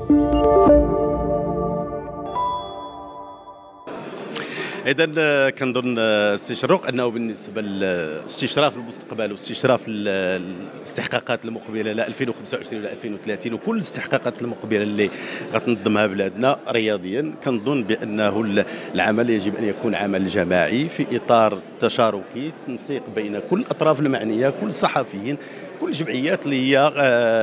اذا كنظن السي شروق انه بالنسبه للاستشراف المستقبل واستشراف الاستحقاقات المقبله ل 2025 ولا 2030 وكل الاستحقاقات المقبله اللي غتنظمها بلادنا رياضيا، كنظن بانه العمل يجب ان يكون عمل جماعي في اطار تشاركي، تنسيق بين كل الاطراف المعنيه، كل الصحفيين، كل الجمعيات اللي هي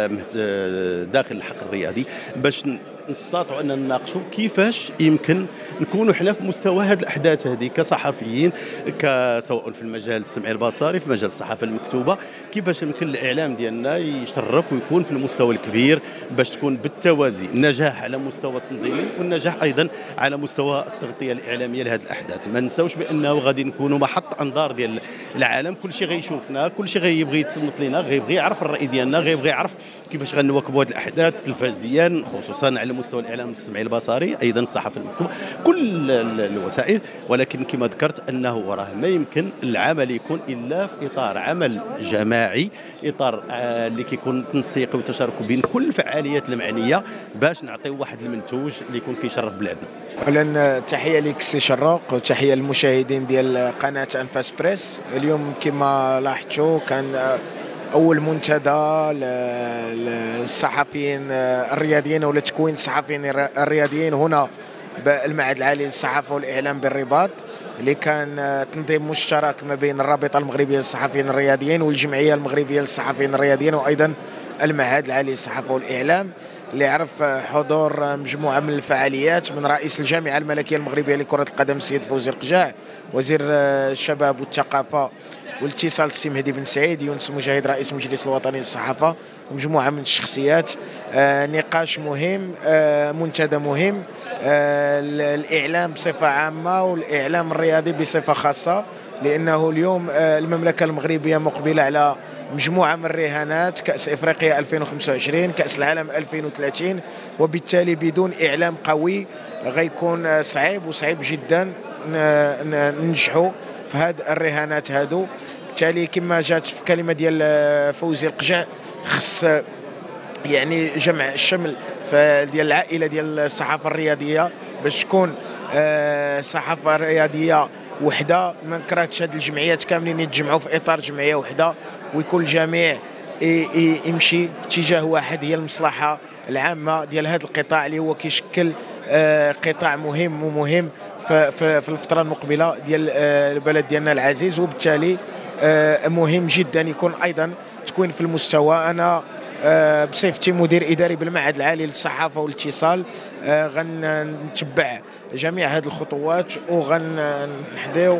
داخل الحق الرياضي، باش نستطيعوا ان نناقشوا كيفاش يمكن نكونوا حنا في مستوى هذه الاحداث هذه كصحفيين، سواء في المجال السمعي البصري، في مجال الصحافه المكتوبه، كيفاش يمكن الاعلام ديالنا يشرف ويكون في المستوى الكبير باش تكون بالتوازي النجاح على مستوى التنظيمي والنجاح ايضا على مستوى التغطيه الاعلاميه لهذه الاحداث. ما نساوش بانه غادي نكونوا محط انظار ديال العالم، كل شيء غيشوفنا، كل شيء غيبغي يتصنت لنا، غيبغي يعرف الراي ديالنا، غيبغي يعرف كيفاش غنواكبوا هذه الاحداث تلفزيا، خصوصا على مستوى الاعلام السمعي البصري، ايضا الصحافه المكتوبه، كل الوسائل. ولكن كما ذكرت انه راه ما يمكن العمل يكون الا في اطار عمل جماعي، اطار اللي كيكون تنسيقي وتشارك بين كل الفعاليات المعنيه باش نعطيو واحد المنتوج اللي يكون كيشرف بلادنا. اولا تحيه لك سي شروق وتحيه للمشاهدين ديال قناه انفاس بريس. اليوم كما لاحظتوا كان اول منتدى للصحفيين الرياضيين ولا تكوين الصحفيين الرياضيين هنا بالمعهد العالي للصحافه والاعلام بالرباط، اللي كان تنظيم مشترك ما بين الرابطه المغربيه للصحفيين الرياضيين والجمعيه المغربيه للصحفيين الرياضيين وايضا المعهد العالي للصحافه والاعلام، اللي عرف حضور مجموعه من الفعاليات من رئيس الجامعه الملكيه المغربيه لكره القدم السيد فوزي القجاع، وزير الشباب والثقافه والاتصال السي مهدي بن سعيد، يونس مجاهد رئيس المجلس الوطني للصحافه، ومجموعه من الشخصيات. نقاش مهم، منتدى مهم، الاعلام بصفه عامه والاعلام الرياضي بصفه خاصه، لانه اليوم المملكه المغربيه مقبله على مجموعه من الرهانات، كاس افريقيا 2025، كاس العالم 2030، وبالتالي بدون اعلام قوي غيكون صعيب وصعيب جدا ننجحوا في هاد الرهانات هادو. بالتالي كما جات في كلمه ديال فوزي القجع، خص يعني جمع الشمل ديال العائله ديال الصحافه الرياضيه باش تكون صحافه رياضيه وحده. ما كرهتش هاد الجمعيات كاملين يتجمعوا في اطار جمعيه وحده، ويكون الجميع يمشي في اتجاه واحد، هي المصلحه العامه ديال هذا القطاع اللي هو كيشكل قطاع مهم ومهم في الفتره المقبله ديال البلد ديالنا العزيز. وبالتالي مهم جدا يكون ايضا تكوين في المستوى. انا بصفتي مدير اداري بالمعهد العالي للصحافه والاتصال غنتبع جميع هذه الخطوات وغنحديو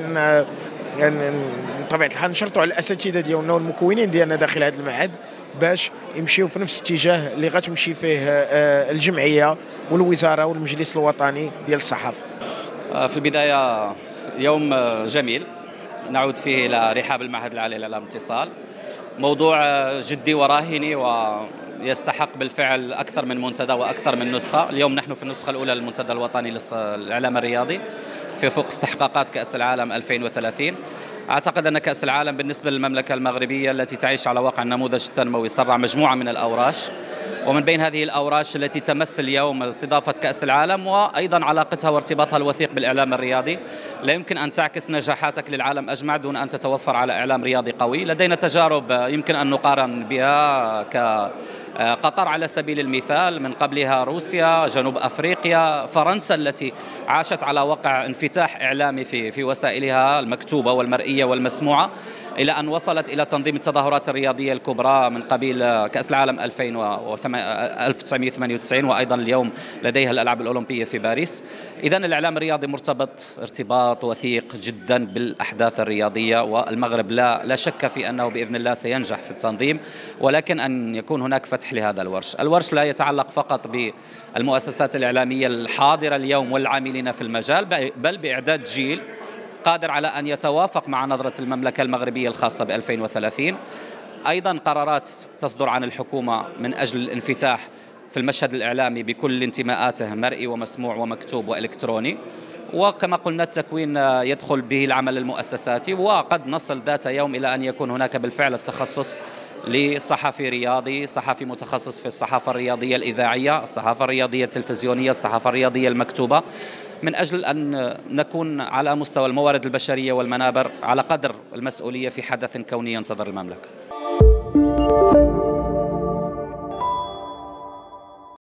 بطبيعه الحال نشرطوا على الاساتذه ديالنا والمكونين ديالنا داخل هذا المعهد باش يمشيو في نفس الاتجاه اللي غتمشي فيه الجمعيه والوزاره والمجلس الوطني ديال الصحافه. في البدايه يوم جميل نعود فيه الى رحاب المعهد العالي للاعلام والاتصال، موضوع جدي وراهني ويستحق بالفعل اكثر من منتدى واكثر من نسخه. اليوم نحن في النسخه الاولى للمنتدى الوطني للاعلام الرياضي في فوق استحقاقات كاس العالم 2030. أعتقد أن كأس العالم بالنسبة للمملكة المغربية التي تعيش على واقع النموذج التنموي صرع مجموعة من الأوراش، ومن بين هذه الأوراش التي تمس اليوم استضافة كأس العالم وأيضا علاقتها وارتباطها الوثيق بالإعلام الرياضي. لا يمكن أن تعكس نجاحاتك للعالم أجمع دون أن تتوفر على إعلام رياضي قوي. لدينا تجارب يمكن أن نقارن بها قطر على سبيل المثال، من قبلها روسيا، جنوب أفريقيا، فرنسا التي عاشت على وقع انفتاح إعلامي في وسائلها المكتوبة والمرئية والمسموعة، إلى أن وصلت إلى تنظيم التظاهرات الرياضية الكبرى من قبيل كأس العالم 1998 وأيضا اليوم لديها الألعاب الأولمبية في باريس. إذن الإعلام الرياضي مرتبط ارتباط وثيق جدا بالأحداث الرياضية، والمغرب لا شك في أنه بإذن الله سينجح في التنظيم، ولكن أن يكون هناك فتح لهذا الورش. الورش لا يتعلق فقط بالمؤسسات الإعلامية الحاضرة اليوم والعاملين في المجال، بل بإعداد جيل قادر على أن يتوافق مع نظرة المملكة المغربية الخاصة ب 2030. أيضا قرارات تصدر عن الحكومة من أجل الانفتاح في المشهد الإعلامي بكل انتماءاته، مرئي ومسموع ومكتوب وإلكتروني. وكما قلنا التكوين يدخل به العمل المؤسساتي، وقد نصل ذات يوم إلى أن يكون هناك بالفعل التخصص لصحفي رياضي، صحفي متخصص في الصحافة الرياضية الإذاعية، الصحافة الرياضية التلفزيونية، الصحافة الرياضية المكتوبة، من أجل أن نكون على مستوى الموارد البشرية والمنابر على قدر المسؤولية في حدث كوني ينتظر المملكة.